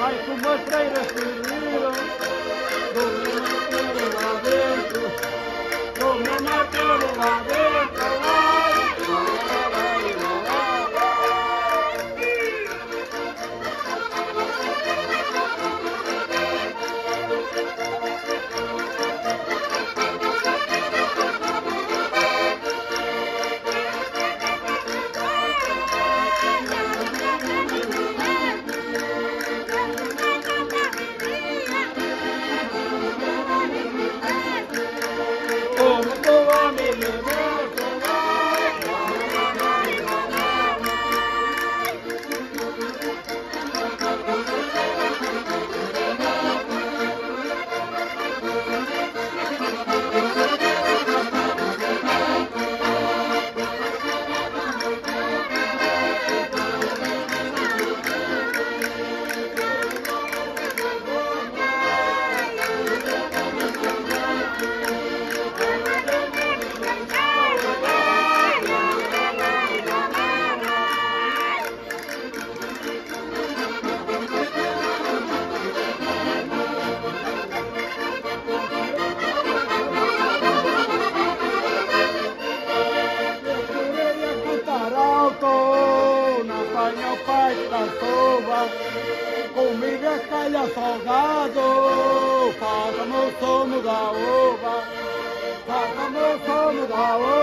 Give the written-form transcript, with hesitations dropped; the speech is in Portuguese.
Ai, como as freiras se viram, como naquele lá dentro, como naquele lá dentro, apanha o pai da sova, comigo é calha salgado, faça-me o sono da ova, faça-me o sono da ova.